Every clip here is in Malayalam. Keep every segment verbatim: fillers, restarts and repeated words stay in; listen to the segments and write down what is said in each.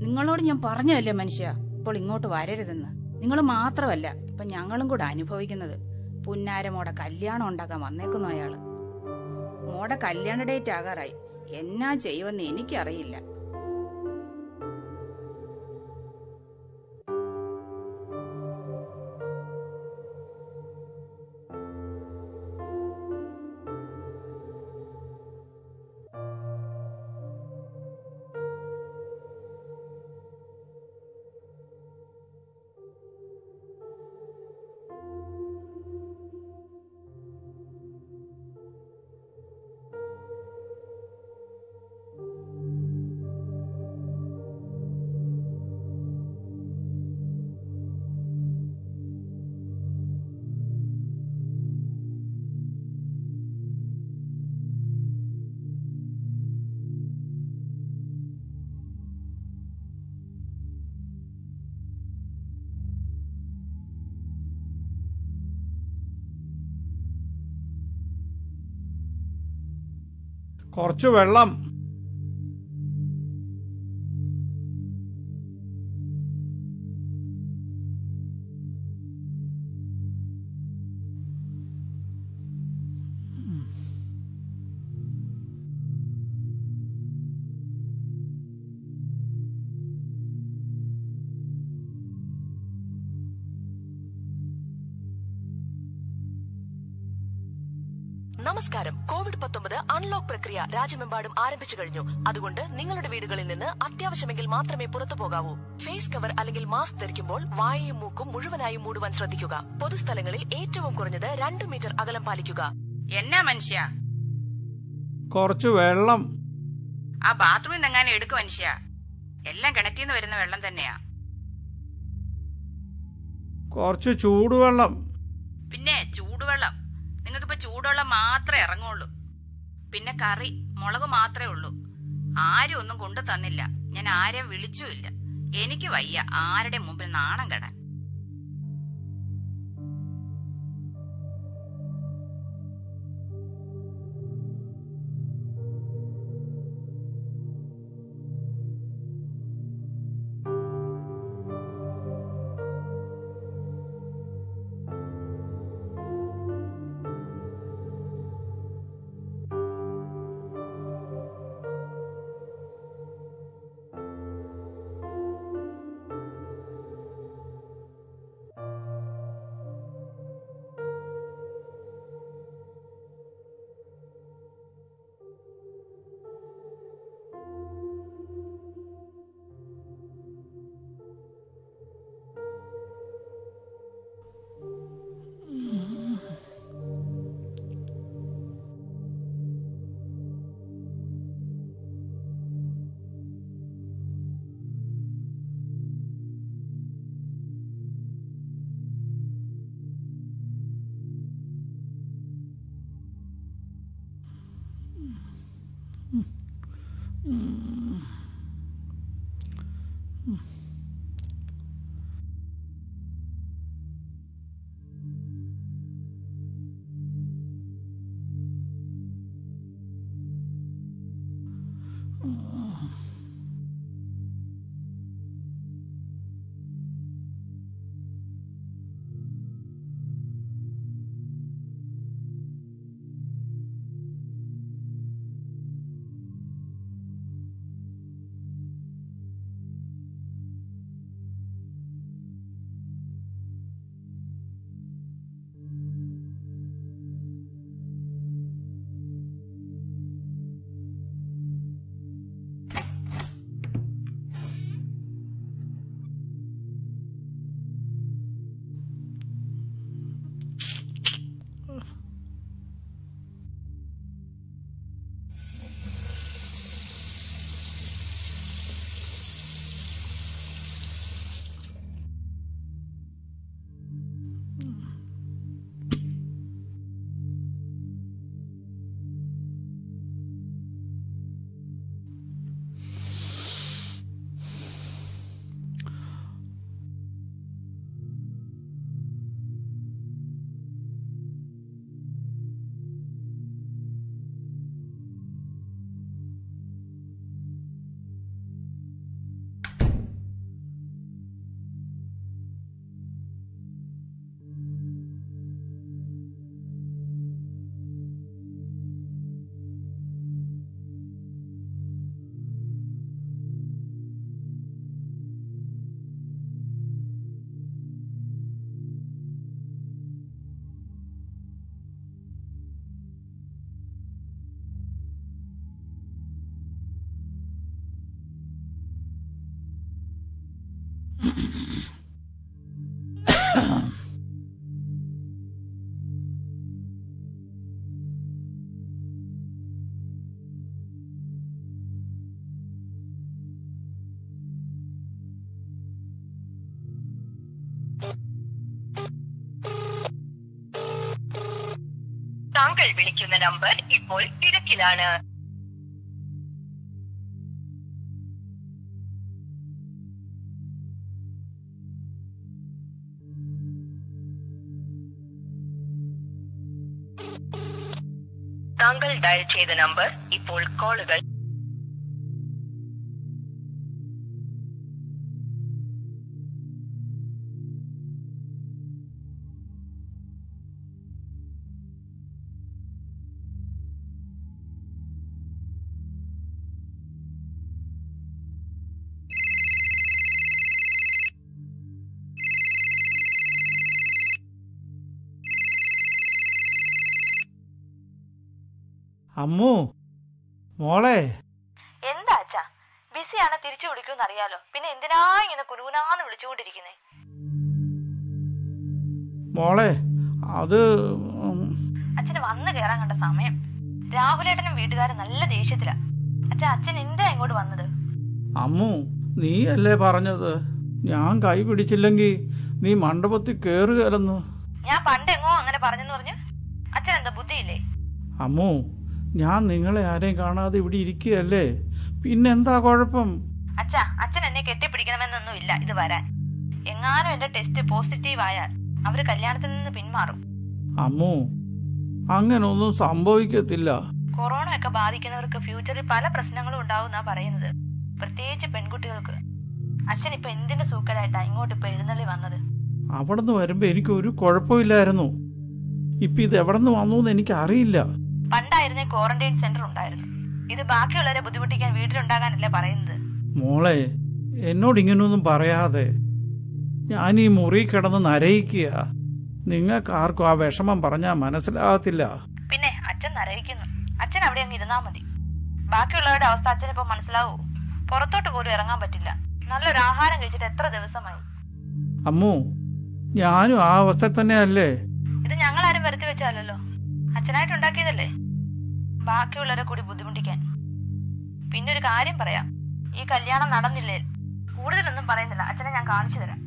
നിങ്ങളോട് ഞാൻ പറഞ്ഞതല്ലേ മനുഷ്യ ഇപ്പോൾ ഇങ്ങോട്ട് വരരുതെന്ന്. നിങ്ങൾ മാത്രമല്ല, ഇപ്പൊ ഞങ്ങളും കൂടെ അനുഭവിക്കുന്നത്. പുന്നാര മോടെ കല്യാണം ഉണ്ടാക്കാൻ വന്നേക്കുന്നു അയാള്. മോടെ കല്യാണ ഡേറ്റ് ആകാറായി. എന്നാ ചെയ്യുമെന്ന് എനിക്കറിയില്ല. കുറച്ച് വെള്ളം. നമസ്കാരം. കോവിഡ് പത്തൊമ്പത് അൺലോക്ക് പ്രക്രിയ രാജ്യമെമ്പാടും ആരംഭിച്ചു കഴിഞ്ഞു. അതുകൊണ്ട് നിങ്ങളുടെ വീടുകളിൽ നിന്ന് അത്യാവശ്യമെങ്കിൽ മാത്രമേ പുറത്തു പോകാവൂ. ഫേസ് കവർ അല്ലെങ്കിൽ മാസ്ക് ധരിക്കുമ്പോൾ വായയും മൂക്കും മുഴുവനായും മൂടുവാൻ ശ്രദ്ധിക്കുക. പൊതുസ്ഥലങ്ങളിൽ ഏറ്റവും കുറഞ്ഞത് രണ്ട് മീറ്റർ അകലം പാലിക്കുക. എന്നാ മനുഷ്യ? കുറച്ച് വെള്ളം. ആ ബാത്റൂമിൽ നിന്നെങ്ങാനും എടുക്കും മനുഷ്യ. എല്ലാം കിണറ്റിന്ന് വരുന്ന വെള്ളം തന്നെയാ. കുറച്ച് ചൂടുവെള്ളം. പിന്നെ ചൂടുവെള്ളം. നിങ്ങൾക്കിപ്പോ ചൂടുവെള്ളം മാത്രമേ ഇറങ്ങുള്ളൂ. പിന്നെ കറി, മുളക് മാത്രമേ ഉള്ളൂ. ആരും ഒന്നും കൊണ്ടു തന്നില്ല. ഞാൻ ആരെയും വിളിച്ചുമില്ല. എനിക്ക് വയ്യ ആരുടെ മുമ്പിൽ നാണം കെടാൻ. നിങ്ങൾ വിളിക്കുന്ന നമ്പർ ഇപ്പോൾ തിരക്കിലാണ്. താങ്കൾ ഡയൽ ചെയ്ത നമ്പർ ഇപ്പോൾ കോളുകൾ അമ്മു മോളെ. എന്താ അച്ഛാ, ബിസിയാണ്, തിരിച്ചു വിളിക്കുമെന്ന് അറിയാലോ, പിന്നെ എന്തിനാ ഇങ്ങനെ കുരുകുനാന്ന് വിളിച്ചുകൊണ്ടിരിക്കുന്നേ? മോളെ അത് അച്ഛന് വന്നു കയറാൻ കണ്ട സമയം. രാഹുലേട്ടനും വീട്ടുകാരും നല്ല ദേഷ്യത്തിലാ. അച്ഛാ, അച്ഛൻ എന്താ ഇങ്ങോട്ട് വന്നത്? അമ്മു നീ അല്ലേ പറഞ്ഞത് ഞാൻ കൈ പിടിച്ചില്ലെങ്കിൽ നീ മണ്ഡപത്തിൽ കേറുകയല്ലെന്ന്? ഞാൻ പണ്ടെങ്ങോ അങ്ങനെ പറഞ്ഞെന്ന് പറഞ്ഞു. അച്ഛൻ എന്താ ബുദ്ധിയില്ലേ? അമ്മു ഞാൻ നിങ്ങളെ ആരെയും കാണാതെ ഇവിടെ ഇരിക്കുകയല്ലേ, പിന്നെന്താ കുഴപ്പം? അച്ഛാ, അച്ഛൻ എന്നെ കെട്ടിപ്പിടിക്കണമെന്നൊന്നും ഇല്ല ഇത് വരാൻ. എങ്ങാനും എന്റെ ടെസ്റ്റ് പോസിറ്റീവ് ആയാൽ അവര് കല്യാണത്തിൽ നിന്ന് പിന്മാറും. അമ്മു അങ്ങനൊന്നും സംഭവിക്കത്തില്ല. കൊറോണ ഒക്കെ ബാധിക്കുന്നവർക്ക് ഫ്യൂച്ചറിൽ പല പ്രശ്നങ്ങളും ഉണ്ടാവുന്നാ പറയുന്നത്, പ്രത്യേകിച്ച് പെൺകുട്ടികൾക്ക്. അച്ഛൻ ഇപ്പൊ എന്തിന്റെ സൂക്കടായിട്ടാ ഇങ്ങോട്ട് ഇപ്പൊ എഴുന്നള്ളി വന്നത്? അവിടുന്ന് വരുമ്പോ എനിക്ക് ഒരു കുഴപ്പമില്ലായിരുന്നു. ഇപ്പൊ ഇത് എവിടെന്ന് വന്നു എന്ന് എനിക്ക് അറിയില്ല. പണ്ടായിരുന്നേ ക്വാറന്റൈൻ സെന്റർ ഉണ്ടായിരുന്നു. ഇത് ബാക്കിയുള്ളവരെ ബുദ്ധിമുട്ടിക്കാൻ വീട്ടിലുണ്ടാകാനല്ലേ പറയുന്നത്. മോളെ എന്നോട് ഇങ്ങനൊന്നും പറയാതെ. ഞാൻ ഈ മുറി കിടന്ന് നരയിക്കുക. നിങ്ങൾക്ക് ആർക്കും ആ വിഷമം പറഞ്ഞാൽ മനസ്സിലാകത്തില്ല. പിന്നെ അച്ഛൻ നരയിക്കുന്നു. അച്ഛൻ അവിടെ അങ്ങ് ഇരുന്നാ മതി. ബാക്കിയുള്ളവരുടെ അവസ്ഥ അച്ഛനിപ്പോ മനസ്സിലാവൂ. പുറത്തോട്ട് പോലും ഇറങ്ങാൻ പറ്റില്ല. നല്ലൊരു ആഹാരം കഴിച്ചിട്ട് എത്ര ദിവസമായി? അമ്മു ഞാനും ആ അവസ്ഥ തന്നെയല്ലേ. ഇത് ഞങ്ങളാരും വരുത്തി വെച്ചാലല്ലോ, അച്ഛനായിട്ട് ഉണ്ടാക്കിയതല്ലേ, ബാക്കിയുള്ളവരെ കൂടി ബുദ്ധിമുട്ടിക്കാൻ. പിന്നെ ഒരു കാര്യം പറയാം, ഈ കല്യാണം നടന്നില്ലേ, കൂടുതലൊന്നും പറയുന്നില്ല. അച്ഛനെ ഞാൻ കാണിച്ചു തരാം.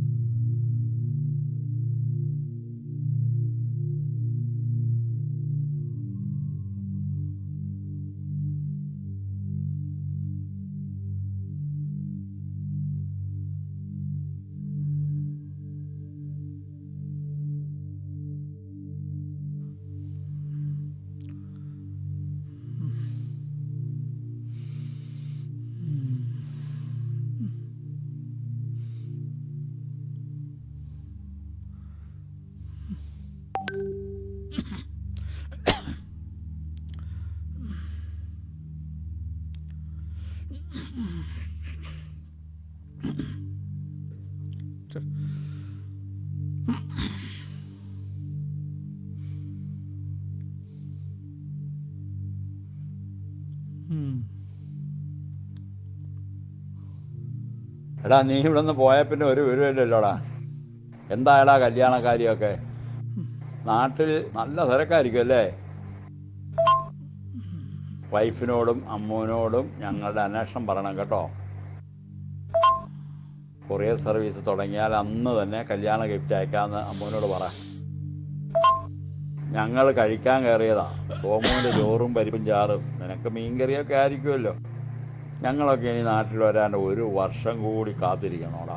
എടാ നീ ഇവിടെ നിന്ന് പോയ പിന്നെ ഒരു വിവരമില്ലല്ലോടാ. എന്തായടാ കല്യാണക്കാരിയൊക്കെ? നാട്ടിൽ നല്ല തിരക്കായിരിക്കും അല്ലേ? വൈഫിനോടും അമ്മൂനോടും ഞങ്ങളുടെ അന്വേഷണം പറയണം കേട്ടോ. കൊറിയർ സർവീസ് തുടങ്ങിയാൽ അന്ന് തന്നെ കല്യാണ ഗിഫ്റ്റ് അയക്കാമെന്ന് അമ്മൂനോട് പറ. ഞങ്ങൾ കഴിക്കാൻ കയറിയതാ സോമുവിൻ്റെ ചോറും പരിപ്പും ചാറും. നിനക്ക് മീൻകറിയൊക്കെ ആയിരിക്കുമല്ലോ. ഞങ്ങളൊക്കെ ഇനി നാട്ടിൽ വരാൻ ഒരു വർഷം കൂടി കാത്തിരിക്കണോടാ.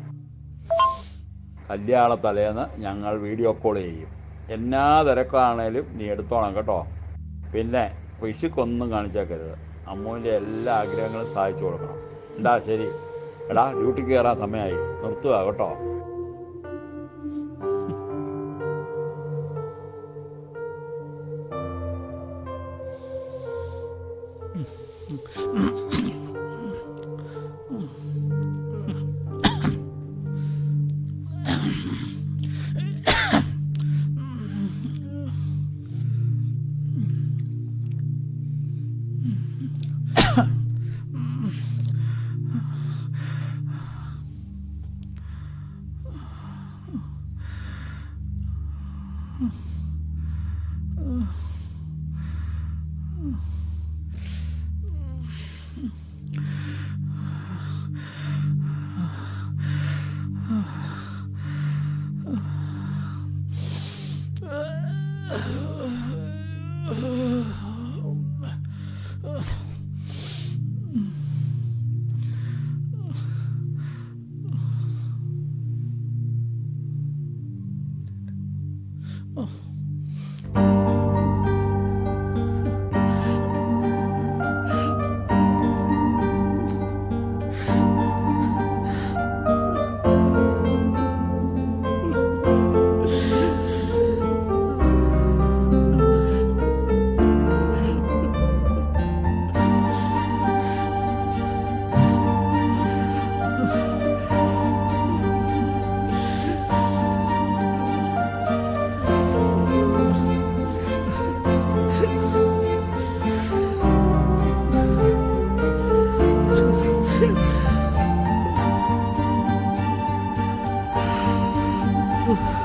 കല്യാണ തലേന്ന് ഞങ്ങൾ വീഡിയോ കോൾ ചെയ്യും. എന്നാ തിരക്കാണേലും നീ എടുത്തോണം കേട്ടോ. പിന്നെ പിശുക്കൊന്നും കാണിച്ചേക്കരുത്. അമ്മൂൻ്റെ എല്ലാ ആഗ്രഹങ്ങളും സാധിച്ചു കൊടുക്കണം. എന്താ ശരി? എടാ ഡ്യൂട്ടിക്ക് കയറാൻ സമയമായി, നിർത്തുക കേട്ടോ. Oh.